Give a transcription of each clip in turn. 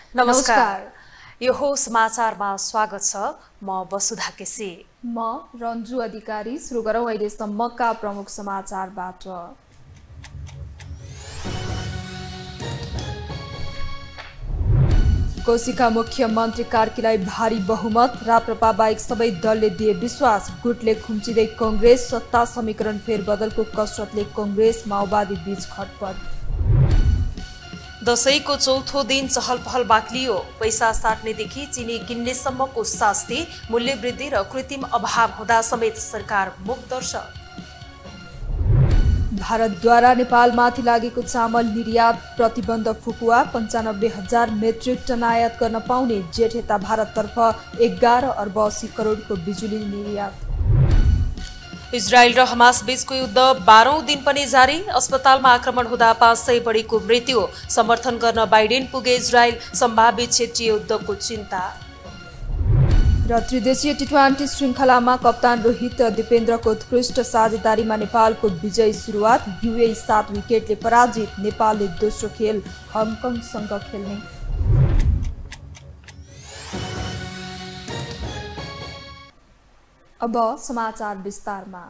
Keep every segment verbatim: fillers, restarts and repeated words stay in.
नमस्कार। यो हो समाचारमा स्वागत छ। म वसुधा केसी। म रन्जु अधिकारी। सुरु गरौँ अहिलेसम्मका प्रमुख समाचारबाट। कोशीका मुख्यमन्त्री कार्कीलाई भारी बहुमत, राप्रपा बाहेक सबै दलले दिए विश्वास। गुटले खुम्चिँदै कङ्ग्रेस, सत्ता समीकरण फेरबदलको कसरतले कङ्ग्रेस माओवादी बीच खटपट। दशैंको चौथो दिन चहल पहल बाक्लियो। पैसा साट्नेदेखि चिनी किन्नेसम्मको शास्ति, मूल्य वृद्धि र कृत्रिम अभाव हुँदा समेत सरकार मुक्तर्ष। भारतद्वारा नेपालमाथि लागेको चामल निर्यात प्रतिबन्ध फुकुवा। पन्चानब्बे हजार मेट्रिक टन आयात गर्न पाउने। जेठ यता भारततर्फ एघार अर्ब अस्सी करोडको बिजुली निर्यात। इजरायल र हमास बीचको युद्ध बाह्रौं दिन पनि जारी। अस्पतालमा आक्रमण हुँदा पाँच सय बढीको मृत्यु। समर्थन गर्न बाइडेन पुगे इजरायल। सम्भावित क्षेत्रीय युद्धको चिन्ता। र त्रिदेशीय टी ट्वेन्टी श्रृङ्खलामा कप्तान रोहित दिपेन्द्रको उत्कृष्ट साझेदारीमा नेपालको विजयी सुरुवात। युएई सात विकेटले पराजित। नेपालले दोस्रो खेल हङकङसँग खेल्ने। अब समाचार विस्तारमा।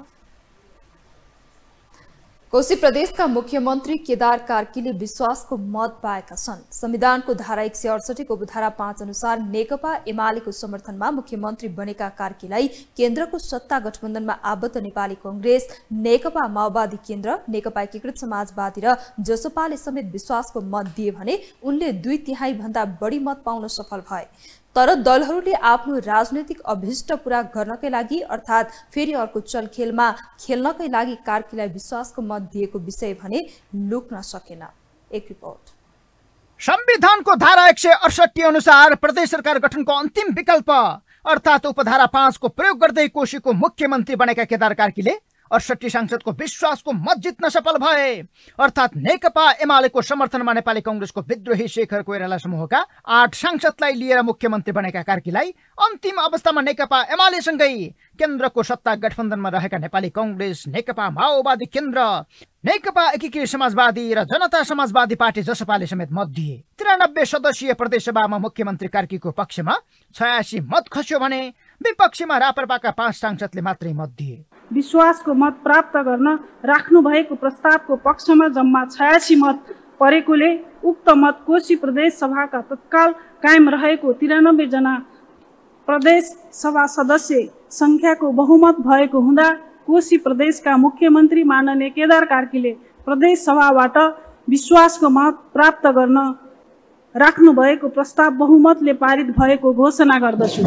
कोशी प्रदेशका मुख्यमन्त्री केदार कार्कीले विश्वासको मत पाएका छन्। संविधानको धारा एक सय अडसठीको उपधारा पाँच अनुसार नेकपा एमालेको समर्थनमा मुख्यमन्त्री बनेका कार्कीलाई केन्द्रको सत्ता गठबन्धनमा आबद्ध नेपाली कङ्ग्रेस, नेकपा माओवादी केन्द्र, नेकपा एकीकृत समाजवादी र जसपाले समेत विश्वासको मत दिए भने उनले दुई तिहाई भन्दा बढी मत पाउन सफल भए। तर दलहरूले आफ्नो राजनैतिक अभिष्ट पूरा गर्नकै लागि अर्थात् फेरि अर्को चलखेलमा खेल्नकै लागि कार्कीलाई विश्वासको मत दिएको विषय भने लुक्न सकेन। एक रिपोर्ट। संविधानको धारा एक सय अडसठी अनुसार प्रदेश सरकार गठनको अन्तिम विकल्प अर्थात् उपधारा पाँच को प्रयोग गर्दै कोशीको मुख्यमन्त्री बनेका केदार कार्कीले अडसठी सांसदको विश्वासको मत जित्न सफल भए। अर्थात् नेकपा एमालेको समर्थनमा नेपाली कङ्ग्रेसको विद्रोही शेखर कोइराला समूहका आठ सांसदलाई लिएर मुख्यमन्त्री बनेका कार्कीलाई अन्तिम अवस्थामा नेकपा एमालेसँगै केन्द्रको सत्ता गठबन्धनमा रहेका नेपाली कङ्ग्रेस, नेकपा माओवादी केन्द्र, नेकपा एकीकृत समाजवादी र जनता समाजवादी पार्टी जसपाले समेत मत दिए। त्रियानब्बे सदस्यीय प्रदेशसभामा मुख्यमन्त्री कार्कीको पक्षमा छयासी मत खस्यो भने विपक्षीमा राप्रपाका पाँच सांसदले मात्रै मत दिए। विश्वासको मत प्राप्त गर्न राख्नु भएको प्रस्तावको पक्षमा जम्मा छयासी मत परेकोले उक्त मत कोशी प्रदेश सभाका तत्काल कायम रहेको त्रियानब्बे जना प्रदेश सभा सदस्य संख्याको बहुमत भएको हुँदा कोशी प्रदेशका मुख्यमन्त्री माननीय केदार कार्कीले प्रदेश सभाबाट विश्वासको मत प्राप्त गर्न राख्नु भएको प्रस्ताव बहुमतले पारित भएको घोषणा गर्दछु।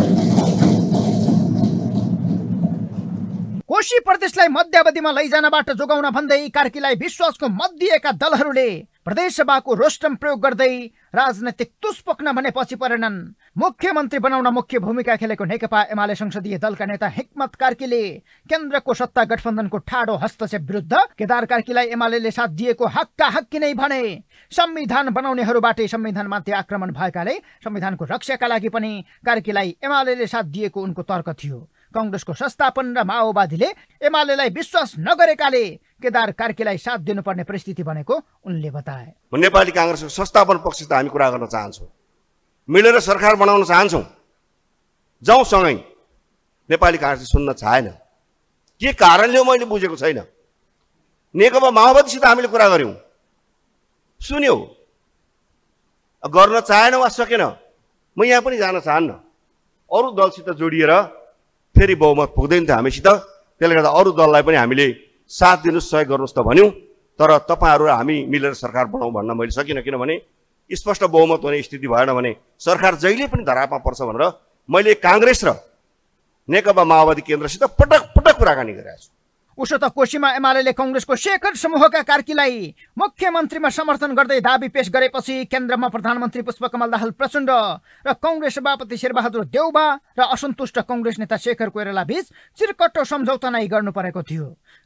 कोशी प्रदेशलाई मध्यावधिमा लैजानबाट जोगाउन भन्दै कार्कीलाई विश्वासको मत दिएका दलहरूले प्रदेशसभाको रोस्टम प्रयोग गर्दै राजनैतिक तुस पोख्न भने पछि परेनन्। मुख्यमन्त्री बनाउन मुख्य भूमिका खेलेको नेकपा एमाले संसदीय दलका नेता हिक्मत कार्कीले केन्द्रको सत्ता गठबन्धनको ठाडो हस्तक्षेप विरुद्ध केदार कार्कीलाई एमालेले साथ दिएको हक्का हक्की नै भने। संविधान बनाउनेहरूबाटै संविधानमाथि आक्रमण भएकाले संविधानको रक्षाका लागि पनि कार्कीलाई एमालेले साथ दिएको उनको तर्क थियो। कङ्ग्रेसको संस्थापन र माओवादीले एमालेलाई विश्वास नगरेकाले केदार कार्कीलाई साथ दिनुपर्ने परिस्थिति बनेको उनले बताए। नेपाली काङ्ग्रेसको संस्थापन पक्ष त हामी कुरा गर्न चाहन्छौँ, मिलेर सरकार बनाउन चाहन्छौँ, जाउँ सँगै। नेपाली काङ्ग्रेसले सुन्न चाहेन। के कारणले हो मैले बुझेको छैन। नेकपा माओवादीसित हामीले कुरा गऱ्यौँ, सुन्यो, गर्न चाहेन वा सकेन। म यहाँ पनि जान चाहन्न। अरू दलसित जोडिएर फेरि बहुमत पुग्दैन थियो हामीसित। त्यसले गर्दा अरू दललाई पनि हामीले साथ दिनुहोस्, सहयोग गर्नुहोस् त भन्यौँ। तर तपाईँहरू र हामी मिलेर सरकार बनाउँ भन्न मैले सकिनँ, किनभने स्पष्ट बहुमत हुने स्थिति भएन भने सरकार जहिले पनि धरापमा पर्छ भनेर मैले काङ्ग्रेस र नेकपा माओवादी केन्द्रसित पटक पटक कुराकानी गरेको छु। उसो त कोशीमा एमालेले कङ्ग्रेसको शेखर समूहका कार्कीलाई मुख्यमन्त्रीमा समर्थन गर्दै दाबी पेश गरेपछि केन्द्रमा प्रधानमन्त्री पुष्पकमल दाहाल प्रचण्ड र कङ्ग्रेस सभापति शेरबहादुर देउबा र असन्तुष्ट कङ्ग्रेस नेता शेखर कोइराला बीच चिरकट्टो सम्झौता नै गर्नु परेको थियो।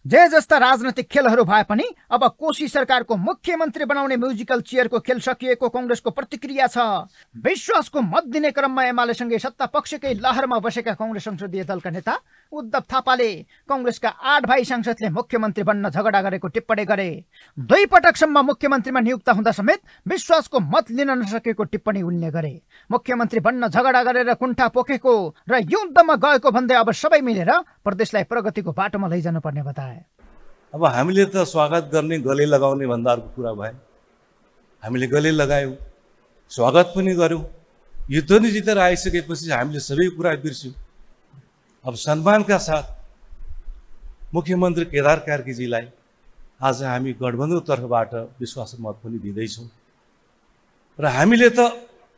जे जस्ता राजनैतिक खेलहरू भए पनि अब कोशी सरकारको मुख्यमन्त्री बनाउने म्युजिकल चेयरको खेल सकिएको कांग्रेसको प्रतिक्रिया छ। विश्वासको मत दिने क्रममा एमालेसँगै सत्ता पक्षकै लहरमा बसेका कांग्रेस संसदीय दलका नेता उद्धव थापाले कांग्रेसका आठ भाइ सांसदले मुख्यमन्त्री बन्न झगडा गरेको टिप्पणी गरे। दुई पटकसम्म मुख्यमन्त्रीमा नियुक्त हुँदा समेत विश्वासको मत लिन नसकेको टिप्पणी उनले गरे। मुख्यमन्त्री बन्न झगडा गरेर कुण्ठा पोखेको र युद्धमा गएको भन्दै अब सबै मिलेर प्रदेशलाई प्रगतिको बाटोमा लैजानु पर्ने बताए। अब हामीले त स्वागत गर्ने गले लगाउने भन्दा अर्को कुरा भयो। हामीले गले लगायौँ, स्वागत पनि गर्यौँ। युद्ध नि जितेर आइसकेपछि हामीले सबै कुरा बिर्स्यौँ। अब सम्मानका साथ मुख्यमन्त्री केदार कार्कीजीलाई आज हामी गठबन्धनको तर्फबाट विश्वास मत पनि दिँदैछौँ र हामीले त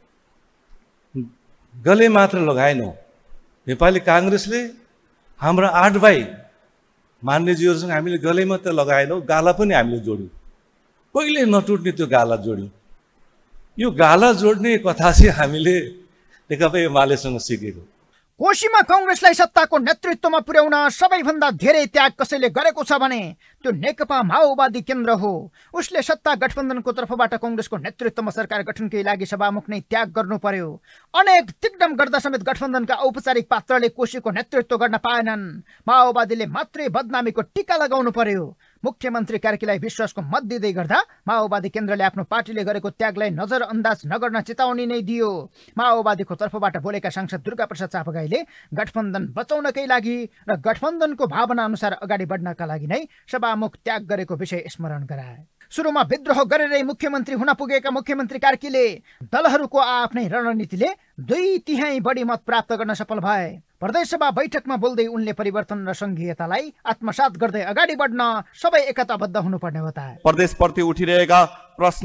गले मात्र लगाएनौँ। नेपाली कांग्रेसले हाम्रा आठ भाइ मान्यजीहरूसँग हामीले गले मात्र लगाएनौँ, गाला पनि हामीले जोड्यौँ। कहिले नटुट्ने त्यो गाला जोड्यौँ। यो गाला जोड्ने कथा चाहिँ हामीले नेकपा एमालेसँग सिकेको। कोशीमा कांग्रेसलाई सत्ताको नेतृत्वमा पुर्याउन सबैभन्दा धेरै त्याग कसैले गरेको छ भने त्यो नेकपा माओवादी केन्द्र हो। उसले सत्ता गठबन्धनको तर्फबाट कांग्रेसको नेतृत्वमा सरकार गठनकै लागि सभामुख नै त्याग गर्नु पर्यो। अनेक तिग्दम गर्दा समेत गठबन्धनका औपचारिक पात्रले कोशीको नेतृत्व गर्न पाएनन्। माओवादीले मात्रै बदनामीको टीका लगाउनु पर्यो। मुख्यमन्त्री कार्कीलाई विश्वासको मत दिँदै गर्दा माओवादी केन्द्रले आफ्नो पार्टीले गरेको त्यागलाई नजरअन्दाज नगर्न चेतावनी नै दियो। माओवादीको तर्फबाट बोलेका सांसद दुर्गा प्रसाद चापागाईले गठबन्धन बचाउनकै लागि र गठबन्धनको भावना अनुसार अगाडि बढ्नका लागि नै सभामुख त्याग गरेको विषय स्मरण गराए। सुरुमा विद्रोह गरेरै मुख्यमन्त्री हुन पुगेका मुख्यमन्त्री कार्कीले दलहरूको आफ्नै रणनीतिले दुई तिहाई बढी मत प्राप्त गर्न सफल भए। प्रदेशसभा बैठकमा बोल्दै उनले परिवर्तन र संघीयतालाई आत्मसात गर्दै अगाडि बढ्न सबै एकताबद्ध हुनुपर्ने बताए। प्रदेशप्रति उठिरहेका प्रश्न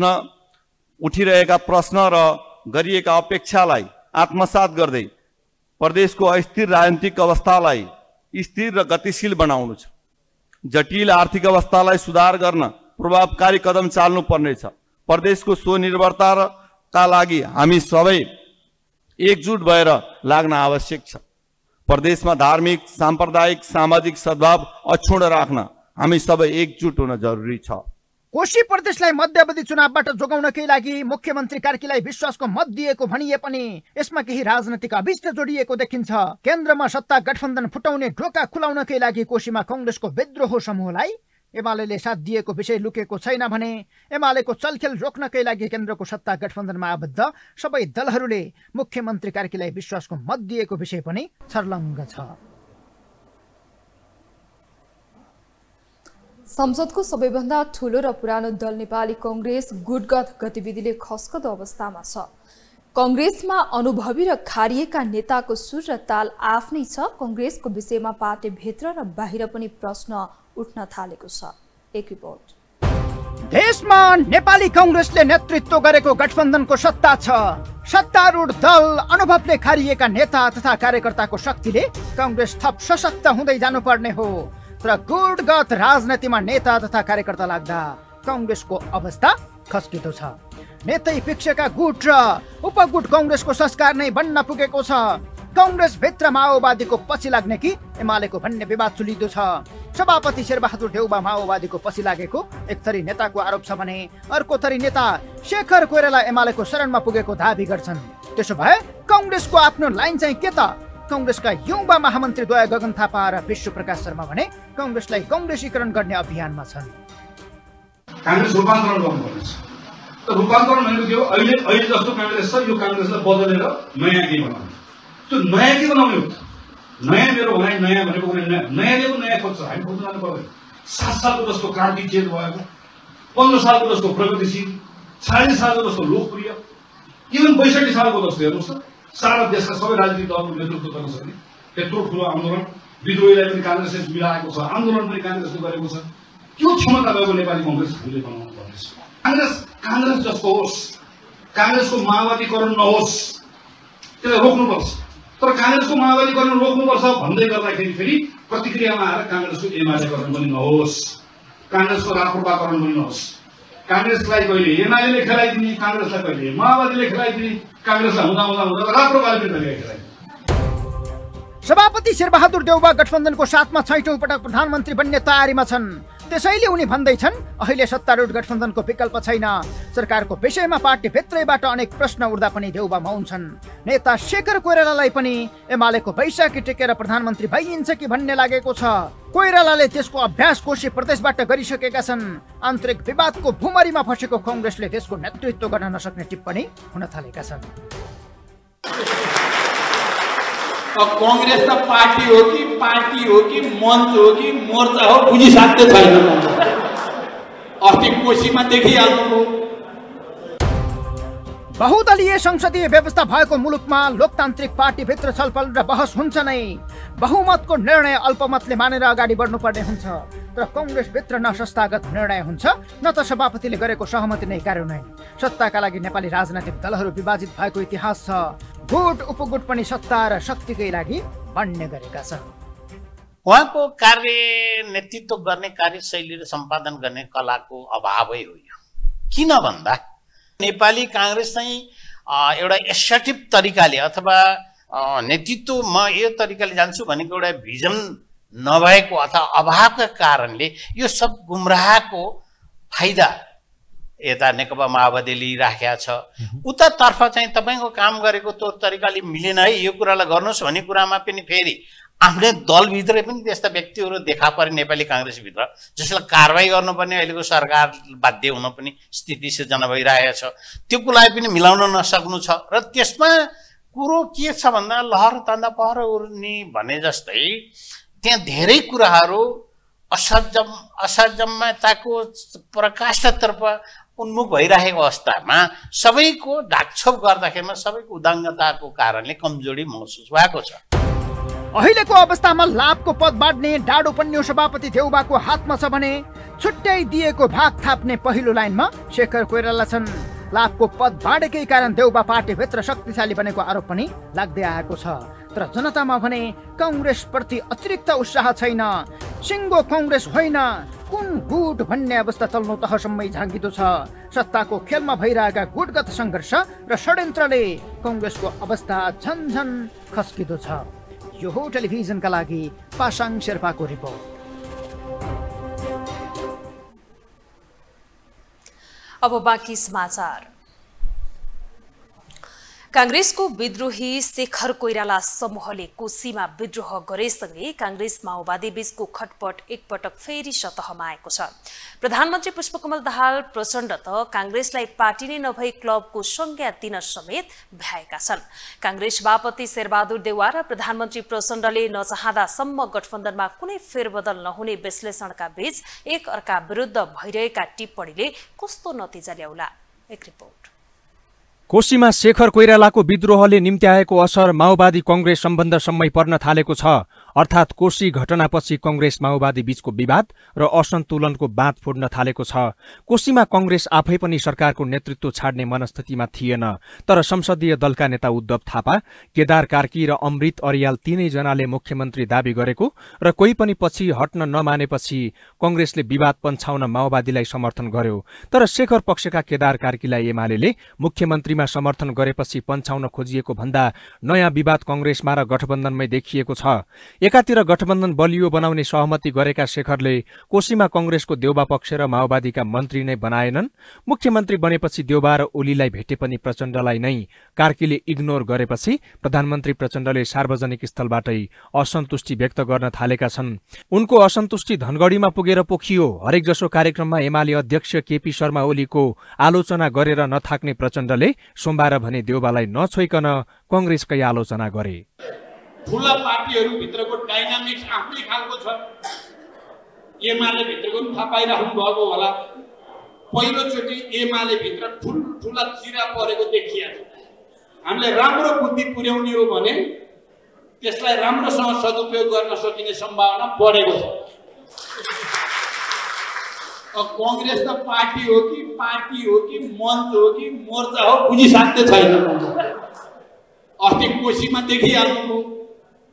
उठिरहेका प्रश्न र गरिएका अपेक्षालाई आत्मसात गर्दै प्रदेशको अस्थिर राजनीतिक अवस्थालाई स्थिर र गतिशील बनाउनु छ। जटिल आर्थिक अवस्थालाई सुधार गर्न प्रभावकारी कदम चाल्नु पर्नेछ। प्रदेशको स्वनिर्भरताका लागि हामी सबै एकजुट भएर लाग्न आवश्यक छ। प्रदेशमा धार्मिक, सांप्रदायिक, सामाजिक सद्भाव अक्षुण्ण राख्न हामी सबै एकजुट हुन जरुरी छ। कोशी प्रदेशलाई मध्यावधि चुनावबाट जोगाउनकै लागि मुख्यमन्त्री कार्कीलाई विश्वासको मत दिएको भनिए पनि यसमा केही राजनैतिक अभिष्ट जोडिएको देखिन्छ। केन्द्रमा सत्ता गठबन्धन फुटाउने ढोका खुलाउनकै लागि कोशीमा कांग्रेसको विद्रोह समूहलाई एमालेले साथ दिएको विषय लुकेको छैन भने एमालेको चलखेल रोक्नकै लागि केन्द्रको सत्ता गठबन्धनमा आबद्ध सबै दलहरूले मुख्यमन्त्री कार्कीलाई विश्वासको मत दिएको विषय पनि छर्लङ्ग छ। संसदको सबैभन्दा ठूलो र पुरानो दल नेपाली कांग्रेस गुटगत गतिविधिले खस्कदो अवस्थामा छ। कांग्रेसमा अनुभवी र खारिएका नेताको सुर र ताल आफ्नै छ। कांग्रेसको विषयमा पार्टी भित्र र बाहिर पनि प्रश्न उठ्न थालेको छ। एक रिपोर्ट। देशमा नेपाली कांग्रेसले नेतृत्व गरेको गठबन्धनको सत्ता छ। सत्तारूढ दल, अनुभवले खारिएका नेता तथा कार्यकर्ताको शक्तिले कांग्रेस थप सशक्त हुँदै जानुपर्ने हो। तर गुटगत राजनीतिमा नेता तथा कार्यकर्ता लाग्दा कांग्रेसको अवस्था खस्कितो छ। नेतै पिक्षका गुट र उपगुट कांग्रेसको संस्कार नै बन्न पुगेको छ। कांग्रेस भित्र माओवादीको पछि लाग्ने कि एमालेको भन्ने विवाद चुलिदो छ। सभापति शेरबहादुर देउबा माओवादीको पछि लागेको एक थरी नेताको आरोप छ भने अर्को थरी नेता शेखर कोइराला एमालेको शरणमा पुगेको दाबी गर्छन्। त्यसो भए कांग्रेसको आफ्नो लाइन चाहिँ के त? कांग्रेसका युवा महामन्त्री द्वय गगन थापा र विश्व प्रकाश शर्मा भने कांग्रेसलाई कांग्रेसीकरण गर्ने अभियानमा छन्। कांग्रेस रूपान्तरण गर्नुपर्छ। त रूपान्तरण भनेको के हो? अहिले अहिले जस्तो कांग्रेस छ यो कांग्रेसलाई बदलेर नयाँ के बनाउनु। त्यो नयाँ के बनाउने हो? नयाँ मेरो भनाइ नयाँ भनेको नयाँ दिएको नयाँ खोज्छ। हामी खोज्नु जानु पर्दैन। सात सालको जस्तो क्रान्ति चेत भएको, पन्ध्र सालको जस्तो प्रगतिशील, चालिस सालको जस्तो लोकप्रिय, इभन बैसठी सालको जस्तो हेर्नुहोस् त सारा देशका सबै राजनीतिक दलको नेतृत्व गर्न सक्ने त्यत्रो ठुलो आन्दोलन, विद्रोहीलाई पनि कांग्रेसले मिलाएको छ, आन्दोलन पनि कांग्रेसले गरेको छ। त्यो क्षमता भएको नेपाली कांग्रेस हामीले बनाउनु पर्नेछ। कांग्रेस कांग्रेस जस्तो होस्, कांग्रेसको माओवादीकरण नहोस्, त्यसलाई रोक्नुपर्छ। तर कांग्रेसको माओवादीकरण रोक्नुपर्छ भन्दै गर्दाखेरि फेरि प्रतिक्रियामा आएर कांग्रेसको एमालेकरण पनि नहोस्, कांग्रेसको राप्रपाकरण पनि नहोस्। कांग्रेसलाई कहिले एमाले खेलाइदिने, कांग्रेसलाई कहिले माओवादीले खेलाइदिने, कांग्रेसलाई हुँदा हुँदा हुँदा राप्रपाले पनि कहिले खेलाइदिने। सभापति शेरबहादुर देउबा गठबन्धनको साथमा छैटौं पटक प्रधानमन्त्री बन्ने तयारीमा छन्। त्यसैले उनी भन्दैछन् अहिले सत्तारूढ गठबन्धनको विकल्प छैन। सरकारको विषयमा पार्टी भित्रैबाट अनेक प्रश्न उठ्दा पनि देउबा मौन छन्। नेता शेखर कोइरालालाई पनि एमालेको बैशाखी टेकेर प्रधानमन्त्री भइन्छ कि भन्ने लागेको छ। कोइरालाले त्यसको अभ्यास कोशी प्रदेशबाट गरिसकेका छन्। आन्तरिक विवादको भुमरीमा फसेको कांग्रेसले देशको नेतृत्व गर्न नसक्ने टिप्पणी हुन थालेका छन्। कांग्रेस त पार्टी हो कि पार्टी हो कि मञ्च हो कि मोर्चा हो बुझिसाध्य छैन। अस्ति कोशीमा देखिहाल्नुभयो। बहुदलीय संसदीय व्यवस्था भएको मुलुकमा लोकतान्त्रिक पार्टीभित्र छलफल र बहस हुन्छ नै। बहुमतको निर्णय अल्पमतले मानेर अगाडि बढ्नुपर्ने हुन्छ। तर कांग्रेसभित्र न संस्थागत निर्णय हुन्छ न त सभापतिले गरेको सहमति नै कार्यान्वयन। सत्ताका लागि नेपाली राजनैतिक दलहरू विभाजित भएको इतिहास छ। गुट उपगुट पनि सत्ता र शक्तिकै लागि बढ्ने गरेका छन्। उहाँको कार्य नेतृत्व गर्ने कार्यशैली र सम्पादन गर्ने कलाको अभावै हो यो। किन भन्दा नेपाली कांग्रेस चाहिँ एउटा एसर्टिभ तरिकाले अथवा नेतृत्व म यो तरिकाले जान्छु भनेको एउटा भिजन नभएको अथवा अभावका कारणले यो सब गुमराहको फाइदा यता नेकपा माओवादी लिइराखेको छ। उतातर्फ चाहिँ तपाईँको काम गरेको तौर तरिकाले मिलेन है, यो कुरालाई गर्नुहोस् भन्ने कुरामा पनि फेरि आफ्नै दलभित्रै पनि त्यस्ता व्यक्तिहरू देखा परे नेपाली कांग्रेसभित्र जसलाई कारवाही गर्नुपर्ने अहिलेको सरकार बाध्य हुन पनि स्थिति सिर्जना भइरहेको छ। त्यो कुरालाई पनि मिलाउन नसक्नु छ। र त्यसमा कुरो के छ भन्दा लहर तान्दा पहर उर्ने भने जस्तै त्यहाँ धेरै कुराहरू असजम असजमताको प्रकाशतर्फ उन्मुख भइरहेको अवस्थामा सबैको ढाकछोप गर्दाखेरिमा सबैको उदाङ्गताको कारणले कमजोरी महसुस भएको छ। अहिलेको अवस्थामा लाभको पद बाँड्ने डाडो पन्यो सभापति देउबाको हातमा छ भने छुट्याइ दिएको भाग थाप्ने पहिलो लाइनमा शेखर कोइराला छन्। लाभको पद बाँडेकै कारण देउबा पार्टीभित्र शक्तिशाली बनेको आरोप पनि लाग्दै आएको छ। तर जनतामा भने कांग्रेस प्रति अतिरिक्त उत्साह छैन। सिङ्गो कांग्रेस होइन कुन गुट भन्ने अवस्था तल्लो तहसम्मै झाँगिदो छ। सत्ताको खेलमा भइरहेका गुटगत संघर्ष र षड्यन्त्रले कांग्रेसको अवस्था झन्झन खस्किदो छ। यो हो टेलिभिजनका लागि पासाङ शेर्पाको रिपोर्ट। अब बाँकी समाचार। कांग्रेसको विद्रोही शेखर कोइराला समूहले कोशीमा विद्रोह गरेसँगै कांग्रेस माओवादी बीचको खटपट एकपटक फेरि सतहमा आएको छ। प्रधानमन्त्री पुष्पकमल दाहाल प्रचण्ड त कांग्रेसलाई पार्टी नै नभई क्लबको संज्ञा दिन समेत भ्याएका छन्। कांग्रेस सभापति शेरबहादुर देउवा र प्रधानमन्त्री प्रचण्डले नचाहँदासम्म गठबन्धनमा कुनै फेरबदल नहुने विश्लेषणका बीच एक अर्का विरुद्ध भइरहेका टिप्पणीले कस्तो नतिजा ल्याउला? एक रिपोर्ट। कोशीमा शेखर कोइरालाको विद्रोहले निम्त्याएको असर माओवादी कांग्रेस सम्बन्धसम्मै पर्न थालेको छ। अर्थात् कोशी घटनापछि कांग्रेस माओवादी बीचको विवाद र असन्तुलनको बाँध फोड्न थालेको छ। कोशीमा कांग्रेस आफै पनि सरकारको नेतृत्व छाड्ने मनस्थितिमा थिएन। तर संसदीय दलका नेता उद्धव थापा, केदार कार्की र अमृत अर्याल तीनैजनाले मुख्यमन्त्री दाबी गरेको र कोही पनि पछि हट्न नमानेपछि कांग्रेसले विवाद पन्छाउन माओवादीलाई समर्थन गर्यो। तर शेखर पक्षका केदार कार्कीलाई एमालेले मुख्यमन्त्रीमा समर्थन गरेपछि पन्छाउन खोजिएको भन्दा नयाँ विवाद कांग्रेसमा र गठबन्धनमै देखिएको छ। एकातिर गठबन्धन बलियो बनाउने सहमति गरेका शेखरले कोशीमा कांग्रेसको देउबा पक्ष र माओवादीका मन्त्री नै बनाएनन्। मुख्यमन्त्री बनेपछि देउबा र ओलीलाई भेटे पनि प्रचण्डलाई नै कार्कीले इग्नोर गरेपछि प्रधानमन्त्री प्रचण्डले सार्वजनिक स्थलबाटै असन्तुष्टि व्यक्त गर्न थालेका छन्। उनको असन्तुष्टि धनगढीमा पुगेर पोखियो। हरेक जसो कार्यक्रममा एमाले अध्यक्ष केपी शर्मा ओलीको आलोचना गरेर नथाक्ने प्रचण्डले सोमबार भने देउबालाई नछोइकन कांग्रेसकै आलोचना गरे। ठुला पार्टीहरू भित्रको डाइनामिक्स आफ्नै खालको छ। एमाले भित्रको पनि थाहा पाइराख्नु भएको होला। पहिलोचोटि एमाले भित्र ठुल ठुला चिरा परेको देखिया छ। हामीले राम्रो बुद्धि पुर्याउने हो भने त्यसलाई राम्रोसँग सदुपयोग गर्न सकिने सम्भावना बढेको छ। कांग्रेस त पार्टी हो कि पार्टी हो कि मञ्च हो कि मोर्चा हो बुझिसाध्य छैन। अस्ति कोशीमा देखिहाल्नुभयो।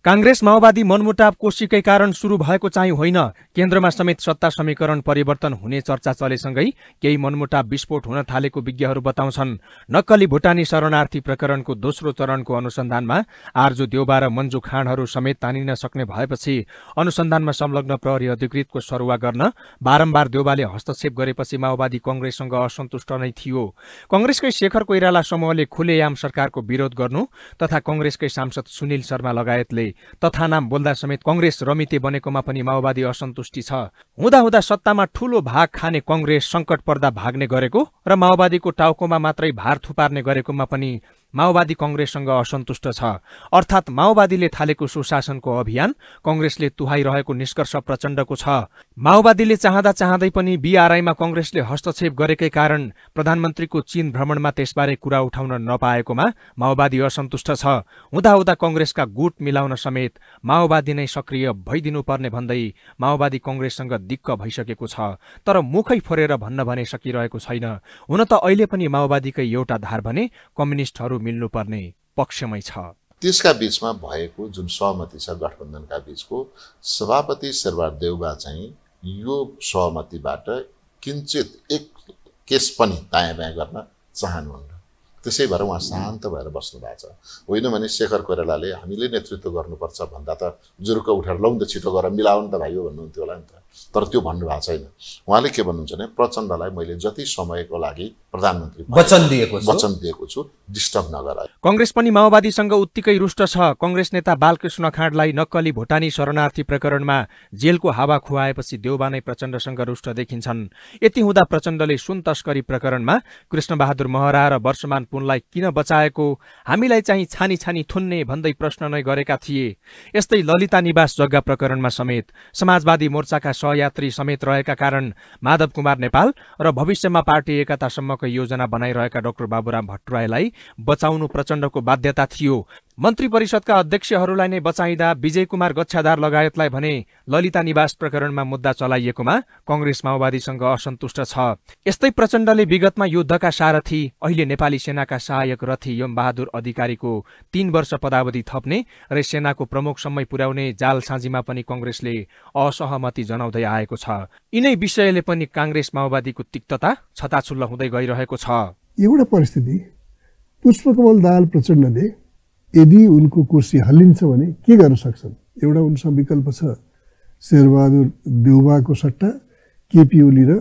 कांग्रेस माओवादी मनमुटाव कोशीकै कारण सुरु भएको चाहिँ होइन, केन्द्रमा समेत सत्ता समीकरण परिवर्तन हुने चर्चा चलेसँगै केही मनमुटाव विस्फोट हुन थालेको विज्ञहरू बताउँछन्। नक्कली भुटानी शरणार्थी प्रकरणको दोस्रो चरणको अनुसन्धानमा आर्जु देउबा र मन्जु खाँडहरू समेत तानिन सक्ने भएपछि अनुसन्धानमा संलग्न प्रहरी अधिकृतको सरुवा गर्न बारम्बार देउबाले हस्तक्षेप गरेपछि माओवादी कंग्रेससँग असन्तुष्ट नै थियो। कंग्रेसकै शेखर कोइराला समूहले खुलेआम सरकारको विरोध गर्नु तथा कंग्रेसकै सांसद सुनिल शर्मा लगायतले तथा नाम बोल्दा समेत कंग्रेस रमिते बनेकोमा पनि माओवादी असन्तुष्टि छ। हुँदा हुँदा सत्तामा ठूलो भाग खाने कंग्रेस संकट पर्दा भाग्ने गरेको र माओवादीको टाउकोमा मात्रै भार थुपार्ने गरेकोमा पनि माओवादी कंग्रेससँग असन्तुष्ट छ। अर्थात् माओवादीले थालेको सुशासनको अभियान कंग्रेसले तुहाइरहेको निष्कर्ष प्रचण्डको छ। माओवादीले चाहँदा चाहँदै पनि बीआरआईमा कंग्रेसले हस्तक्षेप गरेकै कारण प्रधानमन्त्रीको चीन भ्रमणमा त्यसबारे कुरा उठाउन नपाएकोमा माओवादी असन्तुष्ट छ। हुँदा हुँदा कंग्रेसका गुट मिलाउन समेत माओवादी नै सक्रिय भइदिनुपर्ने भन्दै माओवादी कंग्रेससँग दिक्क भइसकेको छ, तर मुखै फोरेर भन्न भने सकिरहेको छैन। हुन त अहिले पनि माओवादीकै एउटा धार भने कम्युनिस्टहरू मिल्नुपर्ने पक्षमै छ। त्यसका बीचमा भएको जुन सहमति छ गठबन्धनका बीचको, सभापति शेरबहादुर देउबा चाहिँ यो सहमतिबाट किञ्चित एक केस पनि दायाँ बायाँ गर्न चाहनुहुन्न। त्यसै भएर उहाँ शान्त भएर बस्नु भएको छ। होइन भने शेखर कोइरालाले हामीले नेतृत्व गर्नुपर्छ भन्दा त जुरुक्क उठेर लौन त छिटो गरेर मिलाउनु त भाइयो भन्नुहुन्थ्यो होला नि त, तर त्यो भन्नुभएको छैन। उहाँले के भन्नुहुन्छ भने प्रचण्डलाई मैले जति समयको लागि प्रधानमन्त्री वचन दिएको छु वचन दिएको छु डिस्टर्ब नगर। कंग्रेस पनि माओवादीसँग उत्तिकै रुष्ट छ। कंग्रेस नेता बालकृष्ण खाँडलाई नक्कली भुटानी शरणार्थी प्रकरणमा जेलको हावा खुवाएपछि देउबा नै प्रचण्डसँग रुष्ट देखिन्छन्। यति हुँदा प्रचण्डले सुन तस्करी प्रकरणमा कृष्णबहादुर महरा र वर्षमान पुनलाई किन बचाएको, हामीलाई चाहिँ छानी छानी थुन्ने भन्दै प्रश्न नै गरेका थिए। यस्तै ललिता निवास जग्गा प्रकरणमा समेत समाजवादी मोर्चाका सहयात्री समेत रहेका कारण माधव कुमार नेपाल र भविष्यमा पार्टी एकतासम्मको योजना बनाइरहेका डाक्टर बाबुराम भट्टराईलाई बचाउनु प्रचण्डको बाध्यता थियो। मन्त्री परिषदका अध्यक्षहरूलाई नै बचाइदा विजय कुमार गच्छादार लगायतलाई भने ललिता निवास प्रकरणमा मुद्दा चलाइएकोमा कंग्रेस माओवादीसँग असन्तुष्ट छ। यस्तै प्रचण्डले विगतमा युद्धका सारथी अहिले नेपाली सेनाका सहायक रथी यमबहादुर अधिकारीको तीन वर्ष पदावधि थप्ने र सेनाको प्रमुखसम्मै पुर्याउने जालसाँझीमा पनि कंग्रेसले असहमति जनाउँदै आएको छ। यिनै विषयले पनि कांग्रेस माओवादीको तिक्तता छताछुल्ल हुँदै गइरहेको छ। एउटा परिस्थिति पुष्पकमल दाहाल प्रचण्डले यदि उनको कुर्सी हल्लिन्छ भने के गर्न सक्छन्? एउटा उनसँग विकल्प छ, शेरबहादुर देउबाको सट्टा केपी ओली र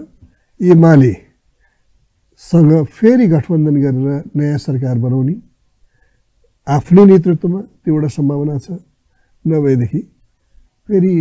एमाले सँग फेरि गठबन्धन गरेर नयाँ सरकार बनाउने आफ्नै नेतृत्वमा त्यो एउटा सम्भावना छ। नभएदेखि फेरि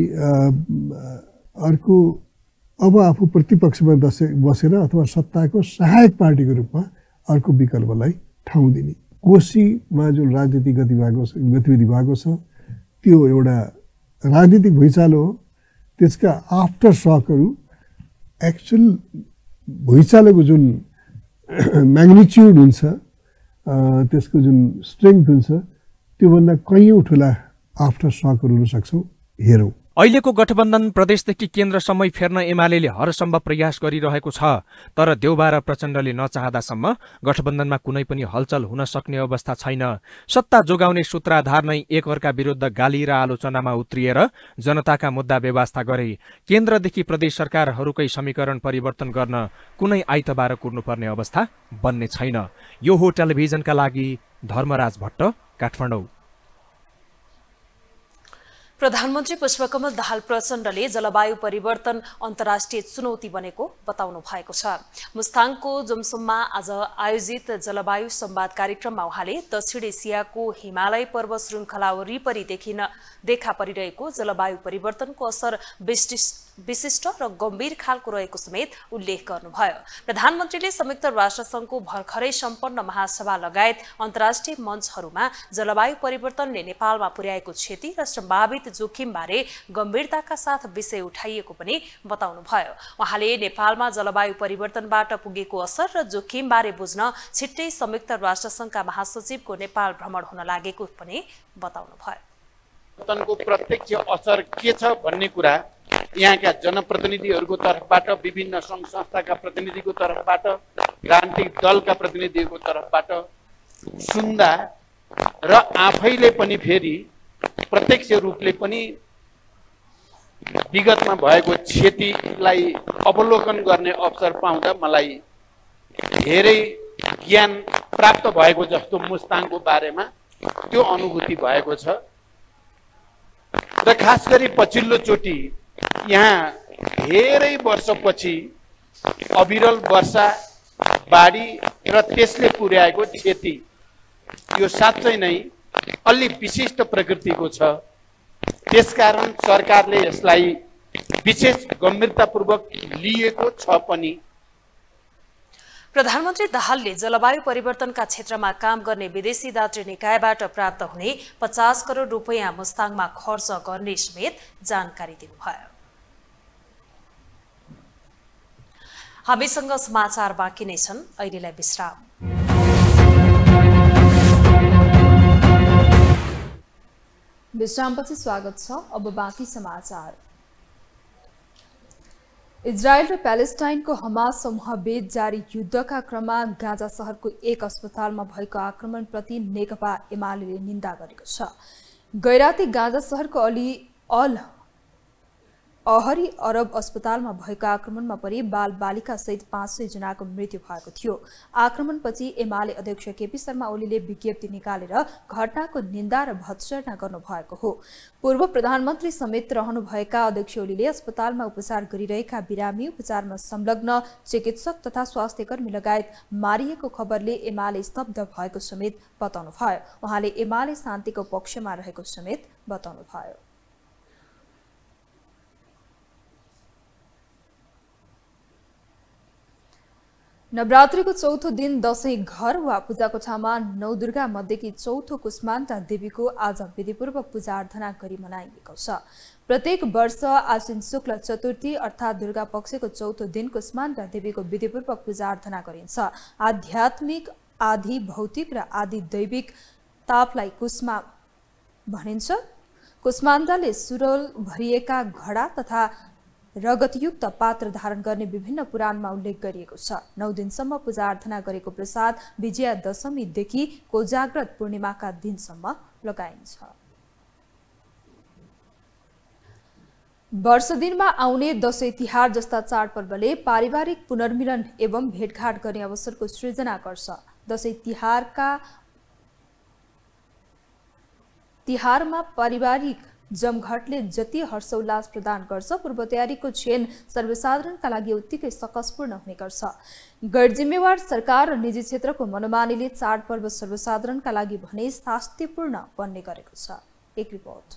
अर्को अब आफू प्रतिपक्षमा बसेर अथवा सत्ताको सहायक पार्टीको रूपमा अर्को विकल्पलाई ठाउँ दिने। कोशीमा जुन राजनीतिक गति भएको गतिविधि भएको छ त्यो एउटा राजनीतिक भुइँचालो हो। त्यसका आफ्टर सकहरू एक्चुअल भुइँचालोको जुन म्याग्निच्युड हुन्छ, त्यसको जुन स्ट्रेङ्थ हुन्छ, त्योभन्दा कैयौँ ठुला आफ्टर सकहरू हुन सक्छौँ। हेरौँ अहिलेको गठबन्धन प्रदेशदेखि केन्द्रसम्मै फेर्न एमालेले हरसम्भव प्रयास गरिरहेको छ, तर देउबा र प्रचण्डले नचाहदासम्म गठबन्धनमा कुनै पनि हलचल हुन सक्ने अवस्था छैन। सत्ता जोगाउने सूत्राधार नै एकअर्का विरुद्ध गाली र आलोचनामा उत्रिएर जनताका मुद्दा व्यवस्था गरे। केन्द्रदेखि प्रदेश सरकारहरूकै समीकरण परिवर्तन गर्न कुनै आइतबार कुर्नुपर्ने अवस्था बन्ने छैन। यो हो टेलिभिजनका लागि धर्मराज भट्ट, काठमाडौँ। प्रधानमन्त्री पुष्पकमल दाहाल प्रचण्डले जलवायु परिवर्तन अन्तर्राष्ट्रिय चुनौती बनेको बताउनु भएको छ। मुस्ताङको जुमसुममा आज आयोजित जलवायु संवाद कार्यक्रममा उहाँले दक्षिण एसियाको हिमालय पर्वत श्रृङ्खला वरिपरि देखिन देखा परिरहेको जलवायु परिवर्तनको असर विशिष्ट र गम्भीर खालको रहेको समेत उल्लेख गर्नुभयो। प्रधानमन्त्रीले संयुक्त राष्ट्रसङ्घको भर्खरै सम्पन्न महासभा लगायत अन्तर्राष्ट्रिय मञ्चहरूमा जलवायु परिवर्तनले नेपालमा पुर्याएको क्षति र सम्भावित जोखिमबारे गम्भीरताका साथ विषय उठाइएको पनि बताउनुभयो। उहाँले नेपालमा जलवायु परिवर्तनबाट पुगेको असर र जोखिमबारे बुझ्न छिट्टै संयुक्त राष्ट्रसङ्घका महासचिवको नेपाल भ्रमण हुन लागेको पनि बताउनुभयो। परिवर्तनको प्रत्यक्ष असर के छ भन्ने कुरा यहाँका जनप्रतिनिधिहरूको तर्फबाट, विभिन्न सङ्घ संस्थाका प्रतिनिधिको तर्फबाट, राजनीतिक दलका प्रतिनिधिहरूको तर्फबाट सुन्दा र आफैले पनि फेरि प्रत्यक्ष रूपले पनि विगतमा भएको क्षतिलाई अवलोकन गर्ने अवसर पाउँदा मलाई धेरै ज्ञान प्राप्त भएको जस्तो मुस्ताङको बारेमा त्यो अनुभूति भएको छ र खास गरी पछिल्लो चोटि यहाँ धेरै वर्षपछि अविरल वर्षा बाढी र त्यसले पुर्याएको क्षति यो साँच्चै नै अलि विशिष्ट प्रकृतिको छ। त्यसकारण सरकारले यसलाई विशेष गम्भीरतापूर्वक लिएको छ पनि। प्रधानमन्त्री दाहालले जलवायु परिवर्तनका क्षेत्रमा काम गर्ने विदेशी दात्री निकायबाट प्राप्त हुने पचास करोड रुपियाँ मुस्ताङमा खर्च गर्ने समेत जानकारी दिनुभयो। हामीसँग समाचार बाँकी नै छन्, अहिलेलाई विश्राम। विश्रामपछि स्वागत छ। अब बाँकी समाचार। इजरायल र प्यालेस्टाइनको हमास समूहबीच जारी युद्धका क्रममा गाजा शहरको एक अस्पतालमा भएको आक्रमणप्रति नेकपा एमाले निन्दा गरेको छ। गैराती गाजा शहरको अली अल अहरी अरब अस्पतालमा भएको आक्रमणमा परि बाल बालिका सहित पाँच सय जनाको मृत्यु भएको थियो। आक्रमणपछि एमाले अध्यक्ष केपी शर्मा ओलीले विज्ञप्ति निकालेर घटनाको निन्दा र भत्सना गर्नुभएको हो। पूर्व प्रधानमन्त्री समेत रहनुभएका अध्यक्ष ओलीले अस्पतालमा उपचार गरिरहेका बिरामी, उपचारमा संलग्न चिकित्सक तथा स्वास्थ्यकर्मी लगायत मारिएको खबरले एमाले स्तब्ध भएको समेत बताउनुभयो। उहाँले एमाले शान्तिको पक्षमा रहेको समेत बताउनुभयो। नवरात्रिको चौथो दिन दशैं घर वा पूजाकोठामा नौ दुर्गा मध्येकी चौथो कुष्माण्डा देवीको आज विधिपूर्वक पूजा अर्चना गरी मनाइएको छ। प्रत्येक वर्ष आश्विन शुक्ल चतुर्थी अर्थात् दुर्गा पक्षको चौथो दिन कुष्माण्डा देवीको विधिपूर्वक पूजा अर्चना गरिन्छ। आध्यात्मिक, आदि भौतिक र आदि दैविक तापलाई कुष्मा भनिन्छ। कुष्माण्डाले सुरल भरिएका घडा तथा रगतयुक्त पात्र धारण गर्ने विभिन्न पुराणमा उल्लेख गरिएको छ। नौ दिनसम्म पूजा अर्चना गरेको प्रसाद विजया दशमीदेखि कोजाग्रत पूर्णिमाका दिनसम्म लगाइन्छ। वर्ष दिनमा आउने दशैं तिहार जस्ता चाडपर्वले पारिवारिक पुनर्मिलन एवं भेटघाट गर्ने अवसरको सृजना गर्छ। दशैं तिहारका तिहारमा पारिवारिक जमघटले जति हर्षोल्लास प्रदान गर्छ, पूर्व तयारीको क्षण सर्वसाधारणका लागि उत्तिकै सकसपूर्ण हुने गर्छ। गैर जिम्मेवार सरकार र निजी क्षेत्रको मनोमानीले चाडपर्व सर्वसाधारणका लागि भने शास्तिपूर्ण बन्ने गरेको छ। एक रिपोर्ट।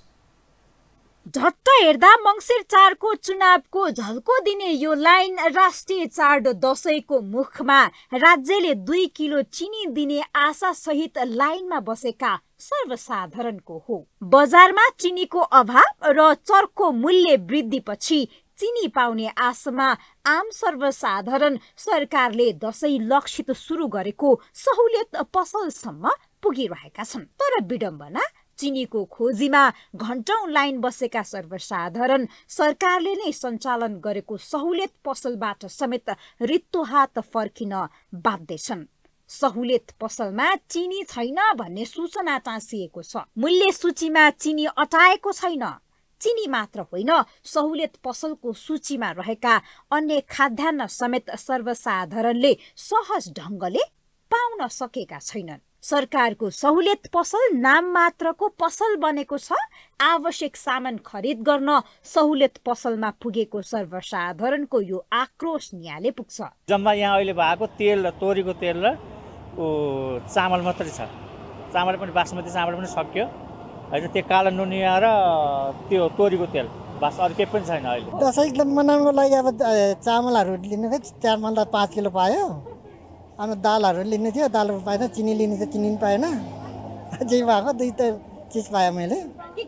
झट्ट हेर्दा मङ्सिर चारको चुनावको झल्को दिने यो लाइन राष्ट्रिय चाड दशैंको मुखमा राज्यले दुई किलो चिनी दिने आशा सहित लाइनमा बसेका सर्वसाधारणको हो। बजारमा चिनीको अभाव र चर्को मूल्य वृद्धिपछि चिनी पाउने आशामा आम सर्वसाधारण सरकारले दशैं लक्षित सुरु गरेको सहुलियत पसलसम्म पुगिरहेका छन्। तर विडम्बना, चिनीको खोजीमा घण्टौं लाइन बसेका सर्वसाधारण सरकारले नै सञ्चालन गरेको सहुलियत पसलबाट समेत रित्तो हात फर्किन बाध्य छन्। सहुलियत पसलमा चिनी छैन भन्ने सूचना टाँसिएको छ। मूल्य सूचीमा चिनी अटाएको छैन। चिनी मात्र होइन, सहुलियत पसलको सूचीमा रहेका अन्य खाद्यान्न समेत सर्वसाधारणले सहज ढङ्गले पाउन सकेका छैनन्। सरकारको सहुलियत पसल नाम मात्रको पसल बनेको छ। आवश्यक सामान खरिद गर्न सहुलियत पसलमा पुगेको सर्वसाधारणको यो आक्रोश न्याले पुग्छ। जम्मा यहाँ अहिले भएको तेल, तोरीको तेल र ओ चामल मात्रै छ। चामल पनि बासमती चामल पनि सक्यो होइन, त्यो कालो नुनिया र त्यो तोरीको तेल बस, अरू केही पनि छैन अहिले। दसैँ मनाउनको लागि अब चामलहरू लिनु थियो, चामल पाँच किलो पायो। अब दालहरू लिनु थियो, दाल पाएन। चिनी लिनु थियो, चिनी पनि पाएन। जे भएको दुई त चिज पाएँ मैले।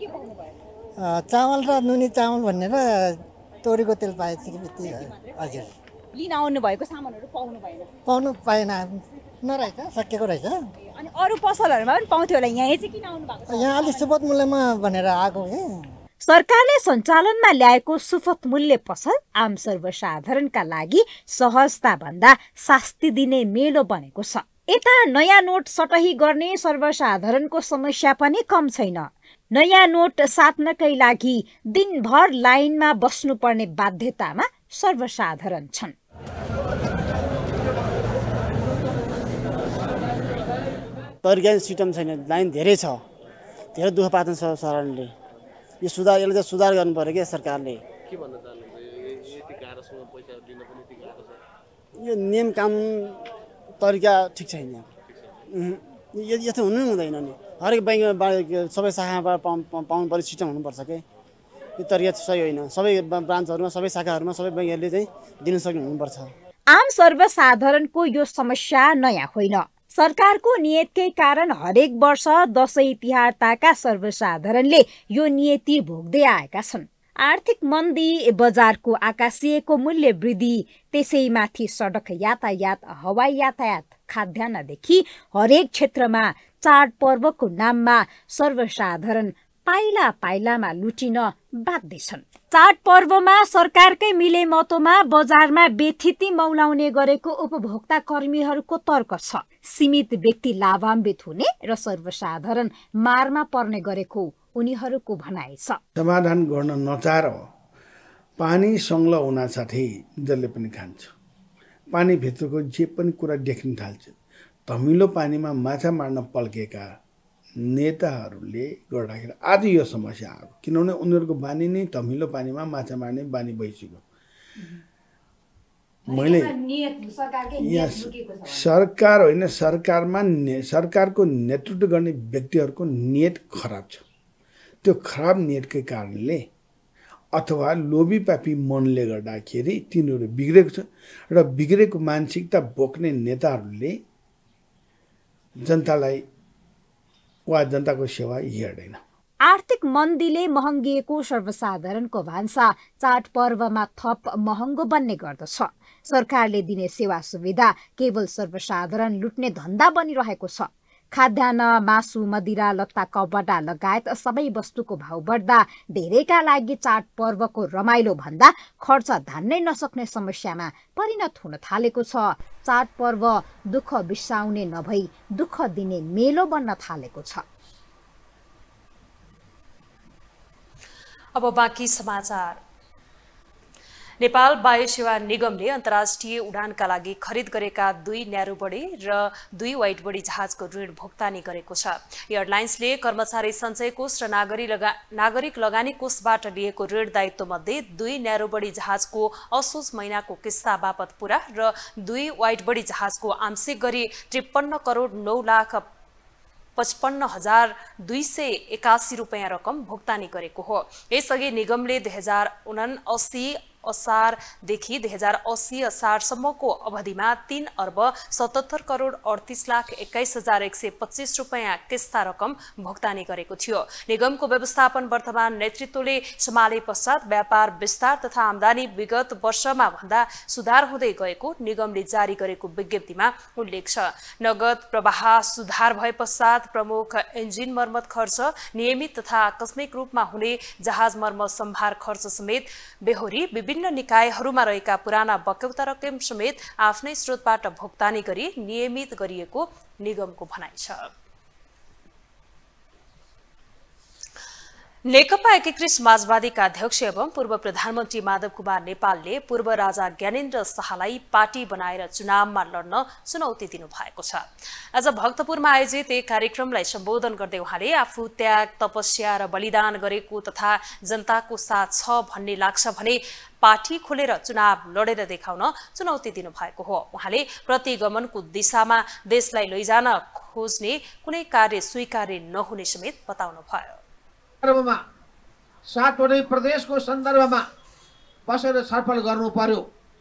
चामल र नुनी चामल भनेर तोरीको तेल पाएँ। हजुर, लिन आउनु भएको सामानहरू पाउनु भएन? पाउनु पाएन, नरहेछ, सकिएको रहेछ। अनि अरू पसलहरूमा पनि पाउँथ्यो होला, यहाँ चाहिँ किन आउनु भएको? यहाँ अलिक सुपथ मूल्यमा भनेर आएको कि। सरकारले सञ्चालनमा ल्याएको सुपथ मूल्य पसल आम सर्वसाधारणका लागि सहजता भन्दा शास्ति दिने मेलो बनेको छ। यता नयाँ नोट सटही गर्ने सर्वसाधारणको समस्या पनि कम छैन। नयाँ नोट साट्नकै लागि दिनभर लाइनमा बस्नुपर्ने बाध्यतामा सर्वसाधारण छन्। तरिका सिस्टम छैन, लाइन धेरै छ, धेरै दुःख पाउँछन् सर्वसाधारणले। यो सुधार यसले चाहिँ सुधार गर्नु पर्यो क्या सरकारले। के भन्न चाहनुहुन्छ? यति गाह्रोसँग पैसा दिन पनि यति गाह्रो छ। यो नियम कानुन तरिका ठिक छैन। यो यस्तो हुनु हुँदैन नि। हरेक ब्याङ्कमा सबै शाखामा पाउनु पर्ने सिस्टम हुनुपर्छ के। यो तरिका सही होइन। सबै ब्रान्चहरूमा, सबै शाखाहरूमा, सबै ब्याङ्कहरूले चाहिँ दिन सक्ने हुनुपर्छ। आम सर्वसाधारणको यो समस्या नयाँ होइन। सरकारको नियतकै कारण हरेक वर्ष दशैं तिहार ताका सर्वसाधारणले यो नियति भोग्दै आएका छन्। आर्थिक मन्दी, बजारको आकाशिएको मूल्य वृद्धि, त्यसैमाथि सडक यातायात, हवाई यातायात, खाद्यान्नदेखि हरेक क्षेत्रमा चाडपर्वको नाममा सर्वसाधारण पाइला पाइलामा लुटिन बाध्य छन्। चाडपर्वमा सरकारकै मिलेमतोमा बजारमा बेथिती मौलाउने गरेको उपभोक्ता कर्मीहरूको तर्क छ। सीमित व्यक्ति लाभान्वित हुने र सर्वसाधारण मारमा पर्ने गरेको उनीहरूको भनाइ छ। समाधान गर्न नचाहेर पानी संग्ल हुनासाथै जसले पनि खान्छ, पानीभित्रको जे पनि कुरा देख्न थाल्छ। धमिलो पानीमा माछा मार्न पल्केका नेताहरूले गर्दाखेरि आज यो समस्या आयो, किनभने उनीहरूको बानी नै धमिलो पानीमा माछा मार्ने बानी भइसक्यो। मैले यहाँ सरकार होइन, सरकारमा सरकारको नेतृत्व गर्ने व्यक्तिहरूको नियत खराब छ। त्यो खराब नियतकै कारणले अथवा लोभी पापी मनले गर्दाखेरि तिनीहरू बिग्रेको छ र बिग्रेको मानसिकता बोक्ने नेताहरूले जनतालाई वा जनताको सेवा हेर्दैन। आर्थिक मन्दीले महँगिएको सर्वसाधारणको भान्सा चाडपर्वमा थप महँगो बन्ने गर्दछ। सरकारले दिने सेवा सुविधा केवल सर्वसाधारण लुट्ने धन्दा बनिरहेको छ। खाद्यान्न, मासु, मदिरा, लत्ता, कपडा लगायत सबै वस्तुको भाउ बढ्दा धेरैका लागि चाडपर्वको रमाइलो भन्दा खर्च धान्नै नसक्ने समस्यामा परिणत हुन थालेको छ। चाडपर्व दुःख बिसाउने नभई दुःख दिने मेलो बन्न थालेको छ। अब बाँकी समाचार। नेपाल वायु सेवा निगमले अन्तर्राष्ट्रिय उडानका लागि खरिद गरेका दुई न्यारो बडी र दुई वाइड बडी जहाजको ऋण भुक्तानी गरेको छ। एयरलाइन्सले कर्मचारी सञ्चय कोष र नागरिक लगा नागरिक लगानी कोषबाट लिएको ऋण दायित्व मध्ये दुई न्यारो बडी जहाजको असोज महिनाको किस्ता बापत पूरा र दुई वाइड बडी जहाजको आंशिक गरी त्रिपन्न करोड नौ लाख पचपन्न हजार दुई सय एकासी रुपियाँ रकम भुक्तानी गरेको हो। यसअघि निगमले दुई हजार उनासी असारदेखि दुई हजार अस्सी असारसम्मको अवधिमा तीन अर्ब सतहत्तर करोड अडतिस लाख एक्काइस हजार एक सय पच्चिस रुपियाँ किस्ता रकम भुक्तानी गरेको थियो। निगमको व्यवस्थापन वर्तमान नेतृत्वले सम्हाले पश्चात व्यापार विस्तार तथा आमदानी विगत वर्षमा भन्दा सुधार हुँदै गएको निगमले जारी गरेको विज्ञप्तिमा उल्लेख छ। नगद प्रवाह सुधार भए पश्चात प्रमुख इन्जिन मर्मत खर्च, नियमित तथा आकस्मिक रूपमा हुने जहाज मर्मत सम्भार खर्च समेत बेहोरी विभिन्न निकायहरूमा रहेका पुराना बक्यौता रकम समेत आफ्नै स्रोतबाट भुक्तानी गरी नियमित गरिएको निगमको भनाइ छ। नेकपा एकीकृत समाजवादीका अध्यक्ष एवं पूर्व प्रधानमन्त्री माधव कुमार नेपालले पूर्व राजा ज्ञानेन्द्र शाहलाई पार्टी बनाएर चुनावमा लड्न चुनौती दिनु भएको छ। आज भक्तपुरमा आयोजित एक कार्यक्रमलाई सम्बोधन गर्दै उहाँले आफू त्याग, तपस्या र बलिदान गरेको तथा जनताको साथ छ भन्ने लाग्छ भने पार्टी खोलेर चुनाव लडेर देखाउन चुनौती दिनु भएको हो। उहाँले प्रतिगमनको दिशामा देशलाई लैजान खोज्ने कुनै कार्य स्वीकार्य नहुने समेत बताउनु भयो। सन्दर्भमा सातवटै प्रदेशको सन्दर्भमा बसेर छलफल गर्नु पर्यो।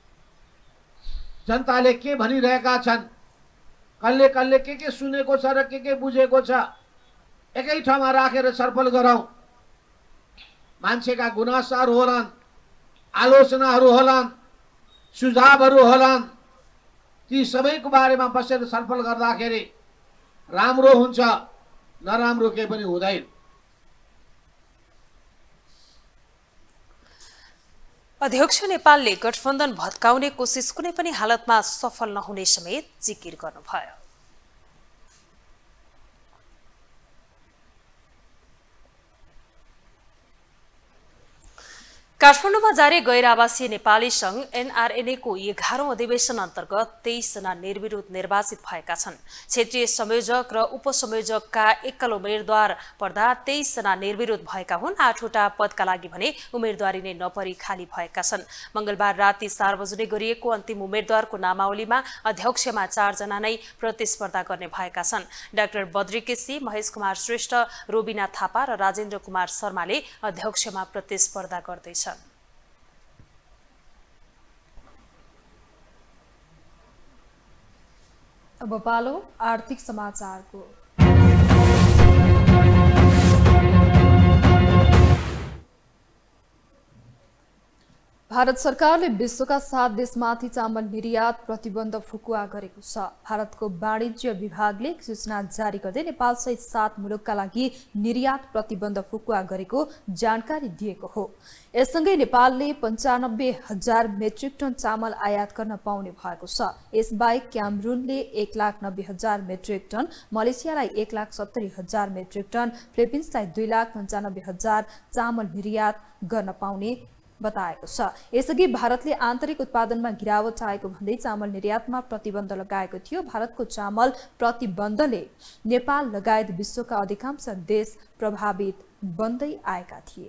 जनताले के भनिरहेका छन्, कसले कसले के के सुनेको छ र के के बुझेको छ, एकै ठाउँमा राखेर छलफल गरौँ। मान्छेका गुनासाहरू होलान्, आलोचनाहरू होलान्, सुझावहरू होलान्, ती सबैको बारेमा बसेर छलफल गर्दाखेरि राम्रो हुन्छ, नराम्रो केही पनि हुँदैन। अध्यक्ष नेपालले गठबन्धन भत्काउने कोसिस कुनै पनि हालतमा सफल नहुने समेत जिकिर गर्नुभयो। काठमाडौँमा जारी गैर आवासीय नेपाली संघ एनआरएनएको एघारौं अधिवेशन अन्तर्गत तेइस जना निर्विरोध निर्वाचित भएका छन्। क्षेत्रीय संयोजक र उपसंयोजकका एकल उम्मेद्वार पर्दा तेइस जना निर्विरोध भएका हुन्। आठवटा पदका लागि भने उम्मेदवारी नै नपरी खाली भएका छन्। मंगलबार राति सार्वजनिक गरिएको अन्तिम उम्मेद्वारको नामावलीमा अध्यक्षमा चार जना नै प्रतिस्पर्धा गर्ने भएका छन्। डाक्टर बद्री केसी, महेश कुमार श्रेष्ठ, रोबिना थापा र राजेन्द्र कुमार शर्माले अध्यक्षमा प्रतिस्पर्धा गर्दैछन्। अब पालो आर्थिक समाचारको। भारत सरकारले विश्वका सात देशमाथि चामल निर्यात प्रतिबन्ध फुकुवा गरेको छ। भारतको वाणिज्य विभागले सूचना जारी गर्दै नेपाल सहित सात मुलुकका लागि निर्यात प्रतिबन्ध फुकुवा गरेको जानकारी दिएको हो। यससँगै नेपालले पन्चानब्बे हजार मेट्रिक टन चामल आयात गर्न पाउने भएको छ। यसबाहेक क्यामरूनले एक लाख नब्बे हजार मेट्रिक टन, मलेसियालाई एक लाख सत्तरी हजार मेट्रिक टन, फिलिपिन्सलाई दुई लाख पन्चानब्बे हजार चामल निर्यात गर्न पाउने बताएको छ। यसअघि भारतले आन्तरिक उत्पादनमा गिरावट आएको भन्दै चामल निर्यातमा प्रतिबन्ध लगाएको थियो। भारतको चामल प्रतिबन्धले नेपाल लगायत विश्वका अधिकांश देश प्रभावित बन्दै आएका थिए।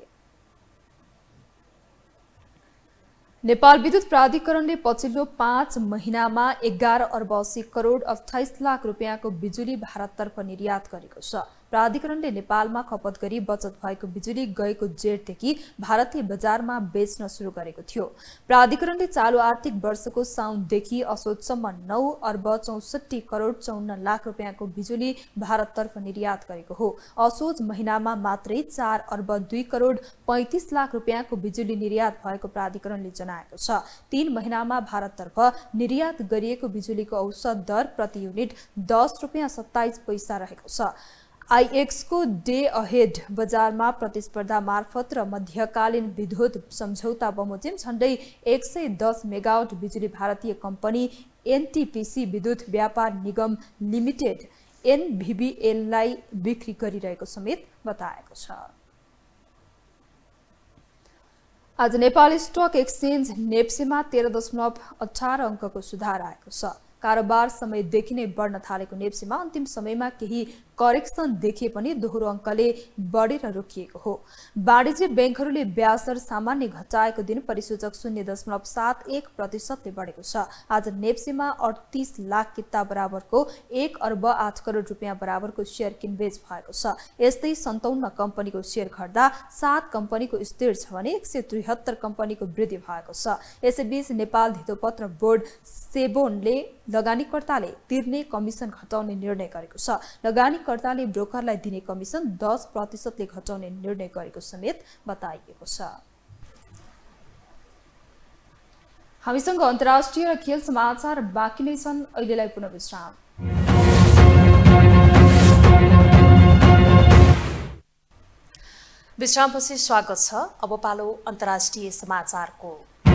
नेपाल विद्युत प्राधिकरणले पछिल्लो पाँच महिनामा एघार अर्ब अस्सी करोड अठाइस लाख रुपियाँको बिजुली भारततर्फ निर्यात गरेको छ। प्राधिकरणले नेपालमा खपत गरी बचत भएको बिजुली गएको जेठदेखि भारतीय बजारमा बेच्न सुरु गरेको थियो। प्राधिकरणले चालु आर्थिक वर्षको साउनदेखि असोजसम्म नौ अर्ब चौसठी करोड चौन्न लाख रुपियाँको बिजुली भारततर्फ निर्यात गरेको हो। असोज महिनामा मात्रै चार अर्ब दुई करोड पैंतिस लाख रुपियाँको बिजुली निर्यात भएको प्राधिकरणले जनाएको छ। तीन महिनामा भारततर्फ निर्यात गरिएको बिजुलीको औसत दर प्रति युनिट दस रुपियाँ सत्ताइस पैसा रहेको छ। आईएक्सको डे अहेड बजारमा प्रतिस्पर्धा मार्फत र मध्यकालीन विद्युत सम्झौता बमोजिम झण्डै एक सय दस मेगावाट बिजुली भारतीय कम्पनी एनटीपीसी विद्युत व्यापार निगम लिमिटेड एनभीबीएललाई बिक्री गरिरहेको समेत बताएको छ। आज नेपाली स्टक एक्सचेन्ज नेप्सेमा तेह्र दशमलव अठार अङ्कको सुधार आएको छ। कारोबार समयदेखि नै बढ्न थालेको नेप्सेमा अन्तिम समयमा केही करेक्सन देखिए पनि दोहोरो अङ्कले बढेर रोकिएको हो। वाणिज्य ब्याङ्कहरूले ब्याज दर सामान्य घटाएको दिन परिसूचक शून्य दशमलव सात एक प्रतिशतले बढेको छ। आज नेप्सेमा अडतिस लाख किता बराबरको एक अर्ब आठ करोड रुपियाँ बराबरको सेयर किनबेच भएको छ। यस्तै सन्ताउन्न कम्पनीको सेयर घट्दा सात कम्पनीको स्थिर छ भने एक सय त्रिहत्तर कम्पनीको वृद्धि भएको छ। यसैबीच नेपाल धितोपत्र बोर्ड सेबोनले लगानीकर्ताले तिर्ने कमिसन घटाउने निर्णय गरेको छ। लगानीकर्ताले ब्रोकरलाई दिने कमिसन दस प्रतिशतले घटाउने निर्णय गरेको समेत बताइएको छ। हामीसँग अन्तर्राष्ट्रिय र खेल समाचार बाँकी नै छन्। अहिलेलाई पुनः विश्राम। विश्रामपछि स्वागत छ। अब पालो अन्तर्राष्ट्रिय समाचारको।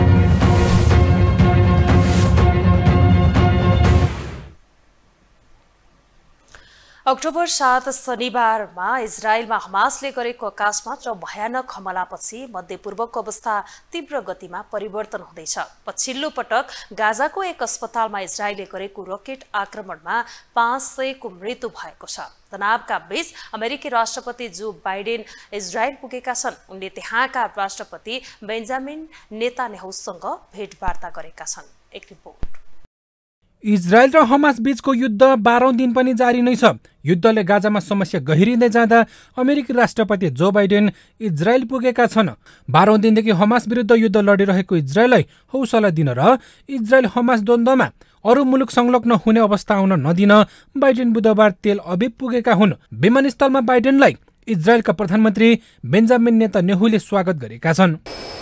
अक्टोबर सात शनिबारमा इजरायलमा हमासले गरेको आकाशमात्र भयानक हमलापछि मध्यपूर्वको अवस्था तीव्र गतिमा परिवर्तन हुँदैछ। पछिल्लो पटक गाजाको एक अस्पतालमा इजरायलले गरेको रकेट आक्रमणमा पाँच सयको मृत्यु भएको छ। तनावका बीच अमेरिकी राष्ट्रपति जो बाइडेन इजरायल पुगेका छन्। उनले त्यहाँका राष्ट्रपति बेन्जामिन नेतान्याहुसँग भेटवार्ता गरेका छन्। एक रिपोर्ट। इजरायल र हमास बीचको युद्ध बाह्रौं दिन पनि जारी नै छ। युद्धले गाजामा समस्या गहिरिँदै जाँदा अमेरिकी राष्ट्रपति जो बाइडेन इजरायल पुगेका छन्। बाह्रौं दिनदेखि हमास विरुद्ध युद्ध लडिरहेको इजरायललाई हौसला दिन र इजरायल हमास द्वन्द्वमा अरू मुलुक संलग्न हुने अवस्था आउन नदिन बाइडेन बुधबार तेल अभिव पुगेका हुन्। विमानस्थलमा बाइडेनलाई इजरायलका प्रधानमन्त्री बेन्जामिन नेतान्याहुले स्वागत गरेका छन्।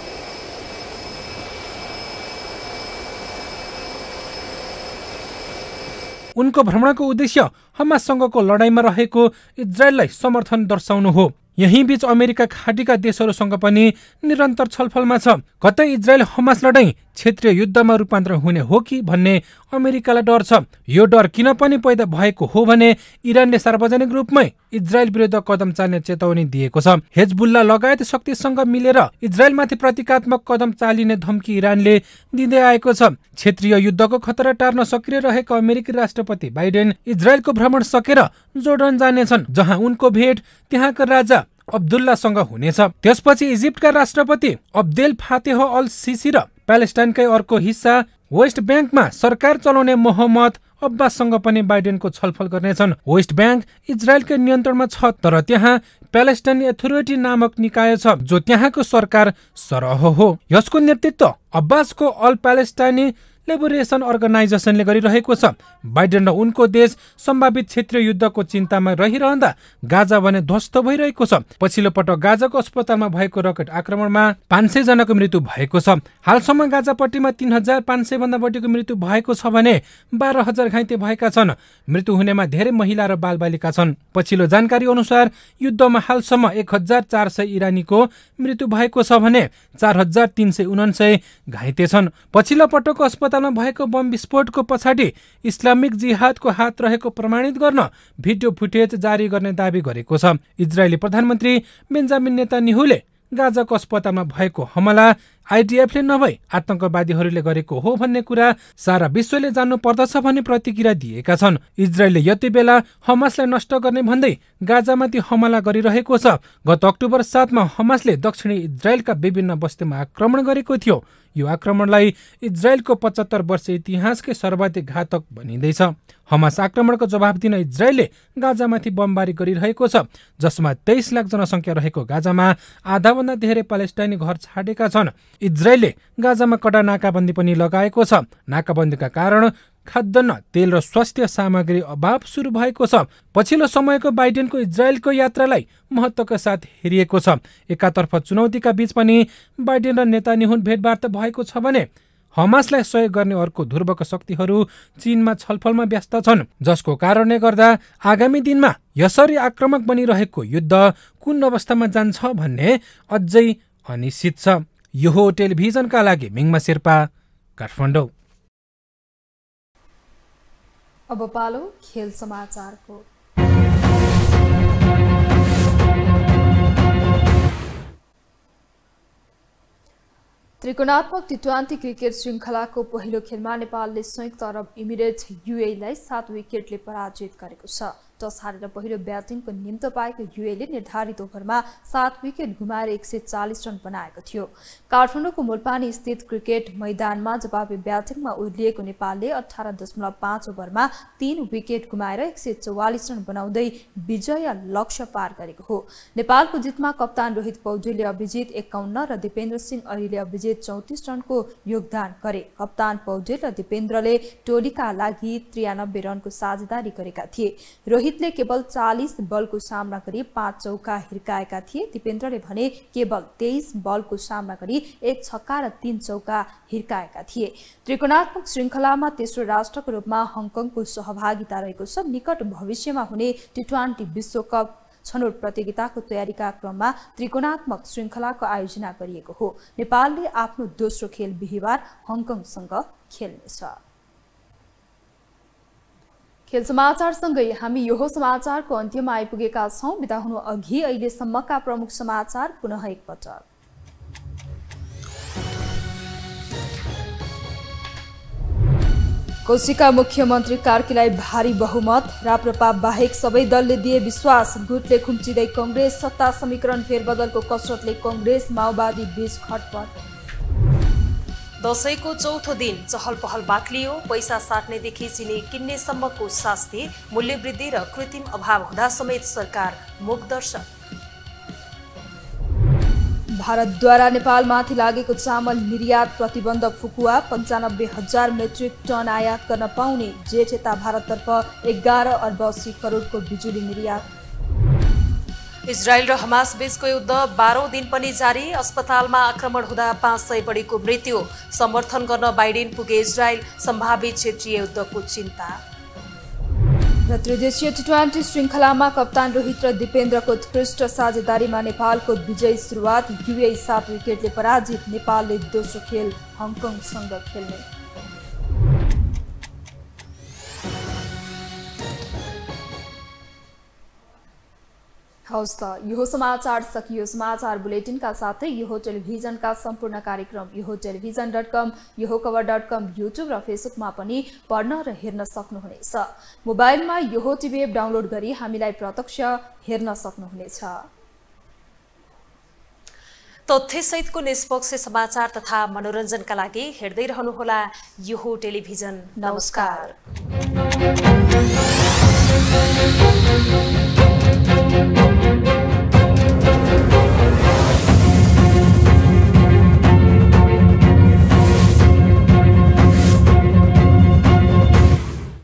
उनको भ्रमणको उद्देश्य हमाससँगको लडाईँमा रहेको इजरायललाई समर्थन दर्शाउनु हो। यही बीच अमेरिका खाडीका देशहरूसँग पनि निरन्तर छलफलमा छ। कतै इजरायल हमास लडाईँ क्षेत्रीय युद्धमा रूपान्तरण हुने हो कि भन्ने अमेरिकालाई डर छ। यो डर किन पनि पैदा भएको हो भने इरानले सार्वजनिक रूपमै इजरायल विरुद्ध कदम चाल्ने चेतावनी दिएको छ। हेजबुल्ला लगायत शक्तिसँग मिलेर इजरायलमाथि प्रतीकात्मक कदम चालिने धम्की इरानले दिँदै आएको छ। क्षेत्रीय युद्धको खतरा टार्न सक्रिय रहेका अमेरिकी राष्ट्रपति बाइडेन इजरायलको भ्रमण सकेर जोर्डन जानेछन्, जहाँ उनको भेट त्यहाँका राजा अब्दुल्लासँग हुनेछ। त्यसपछि इजिप्टका राष्ट्रपति अब्देल फातेह अल सिसी र प्यालेस्टाइनकै अर्को हिस्सा वेस्ट ब्याङ्कमा सरकार चलाउने मोहम्मद अब्बाससँग पनि बाइडेनको छलफल गर्नेछन्। वेस्ट ब्याङ्क इजरायलकै नियन्त्रणमा छ, तर त्यहाँ प्यालेस्टाइन अथोरिटी नामक निकाय छ जो त्यहाँको सरकार सरह हो। यसको नेतृत्व अब्बासको अल प्यालेस्टाइनी लिबरेसन अर्गनाइजेसनले गरिरहेको छ। बाइडेन र उनको देश सम्भावित क्षेत्रीय युद्धको चिन्तामा रहिरहँदा गाजा भने ध्वस्त भइरहेको छ। पछिल्लो पटक गाजाको अस्पतालमा भएको रकेट आक्रमणमा पाँच सय जनाको मृत्यु भएको छ। हालसम्म गाजापट्टिमा तीन हजार पाँच सय भन्दा बढीको मृत्यु भएको छ भने बाह्र हजार घाइते भएका छन्। मृत्यु हुनेमा धेरै महिला र बालबालिका छन्। पछिल्लो जानकारी अनुसार युद्धमा हालसम्म एक हजार चार सय इरानीको मृत्यु भएको छ भने चार हजार तीन सय उनान्सय घाइते छन्। पछिल्लो पटकको अस्पतालमा भएको बम विस्फोटको पछाडि इस्लामिक जिहादको हात रहेको प्रमाणित गर्न भिडियो फुटेज जारी गर्ने दावी गरेको छ। इजरायली प्रधानमन्त्री बेन्जामिन नेतान्याहुले गाजाको अस्पतालमा भएको हमला आइडिएफले नभई आतंकवादीहरूले गरेको हो भन्ने कुरा सारा विश्वले जान्नु पर्दछ भन्ने प्रतिक्रिया दिएका छन्। इजरायलले यति बेला हमासलाई नष्ट गर्ने भन्दै गाजामाथि हमला गरिरहेको छ। गत अक्टोबर सातमा हमासले दक्षिणी इजरायलका विभिन्न बस्तीमा आक्रमण गरेको थियो। यो आक्रमणलाई इजरायलको पचहत्तर वर्ष इतिहासकै सर्वाधिक घातक भनिँदैछ। हमास आक्रमणको जवाब दिन इजरायलले गाजामाथि बमबारी गरिरहेको छ, जसमा तेइस लाख जनसङ्ख्या रहेको गाजामा आधाभन्दा धेरै प्यालेस्टाइनी घर छाडेका छन्। इजरायलले गाजामा कडा नाकाबन्दी पनि लगाएको छ। नाकाबन्दीका कारण खाद्यान्न, तेल र स्वास्थ्य सामग्री अभाव सुरु भएको छ। पछिल्लो समयको बाइडेनको इजरायलको यात्रालाई महत्त्वका साथ हेरिएको छ। एकातर्फ चुनौतीका बीच पनि बाइडेन र नेतान्याहु भेटवार्ता भएको छ भने हमासलाई सहयोग गर्ने अर्को ध्रुवका शक्तिहरू चीनमा छलफलमा व्यस्त छन्, जसको कारणले गर्दा आगामी दिनमा यसरी आक्रामक बनिरहेको युद्ध कुन अवस्थामा जान्छ भन्ने अझै अनिश्चित छ। यो हो टेलिभिजनका लागि मिङमा शेर्पा, काठमाडौँ। अब पालो खेल समाचारको। त्रिकोणात्मक टी ट्वेन्टी क्रिकेट श्रृङ्खलाको पहिलो खेलमा नेपालले संयुक्त अरब इमिरेट्स युएईलाई सात विकेटले पराजित गरेको छ। टस हारेर पहिलो ब्याटिङको निम्तो पाएको युएईले निर्धारित ओभरमा सात विकेट गुमाएर एक सय चालिस रन बनाएको थियो। काठमाडौँको मुलपानी स्थित क्रिकेट मैदानमा जवाबी ब्याटिङमा उर्लिएको नेपालले अठार दशमलव पाँच ओभरमा तीन विकेट गुमाएर एक सय चौवालिस रन बनाउँदै विजय लक्ष्य पार गरेको हो। नेपालको जितमा कप्तान रोहित पौडेलले अभिजित एकाउन्न र दिपेन्द्र सिंह ऐरीले अभिजित चौतिस रनको योगदान गरे। कप्तान पौडेल र दिपेन्द्रले टोलीका लागि त्रियानब्बे रनको साझेदारी गरेका थिए। रोहितले केवल चालीस बलको सामना गरी पाँच चौका हिर्काएका थिए। दिपेन्द्रले भने केवल तेइस बलको सामना गरी एक छक्का र तीन चौका हिर्काएका थिए। त्रिकोणात्मक श्रृङ्खलामा तेस्रो राष्ट्रको रूपमा हङकङको सहभागिता रहेको छ। निकट भविष्यमा हुने टी ट्वेन्टी विश्वकप छनौट प्रतियोगिताको तयारीका क्रममा त्रिकोणात्मक श्रृङ्खलाको आयोजना गरिएको हो। नेपालले आफ्नो दोस्रो खेल बिहिबार हङकङसँग खेल्नेछ। खेल समाचारसँगै हामी यो समाचारको अन्त्यमा आइपुगेका छौं। बिदा हुनु अघि अहिलेसम्मका प्रमुख समाचार पुनः एकपटक। कोशीका मुख्यमन्त्री कार्कीलाई भारी बहुमत, राप्रपा बाहेक सबै दलले दिए विश्वास। गुटले खुम्चिँदै कंग्रेस, सत्ता समीकरण फेरबदलको कसरतले कंग्रेस माओवादी बीच खटपट। दशैंको चौथो दिन चहल पहल बाक्लियो। पैसा साट्नेदेखि चिनी किन्नेसम्मको शास्ति, मूल्यवृद्धि र कृत्रिम अभाव हुँदा समेत सरकार मूकदर्शक। भारतद्वारा नेपालमाथि लागेको चामल निर्यात प्रतिबन्ध फुकुवा। पन्चानब्बे हजार मेट्रिक टन आयात गर्न पाउने। जेठ यता भारततर्फ एघार अर्ब अस्सी करोडको बिजुली निर्यात। इजरायल र हमास बीचको युद्ध बाह्रौं दिन पनि जारी। अस्पतालमा आक्रमण हुँदा पाँच सय बढीको मृत्यु। समर्थन गर्न बाइडेन पुगे इजरायल। सम्भावित क्षेत्रीय युद्धको चिन्ता। र त्रिदेशीय टी ट्वेन्टी श्रृङ्खलामा कप्तान रोहित र दिपेन्द्रको उत्कृष्ट साझेदारीमा नेपालको विजयी सुरुवात। युए सात विकेटले पराजित। नेपालले दोस्रो खेल हङकङसँग खेल्ने। हवस् त यो समाचार सकियो। समाचार बुलेटिनका साथै यो टेलिभिजनका सम्पूर्ण कार्यक्रम यो टेलिभिजन डट कम यो खबर डट कम युट्युब र फेसबुकमा पनि पढ्न र हेर्न सक्नुहुनेछ। मोबाइलमा यो टिभी एप डाउनलोड गरी हामीलाई प्रत्यक्ष हेर्न सक्नुहुनेछ। तथ्यसहितको निष्पक्ष समाचार तथा मनोरञ्जनका लागि हेर्दै रहनुहोला यो टेलिभिजन। नमस्कार।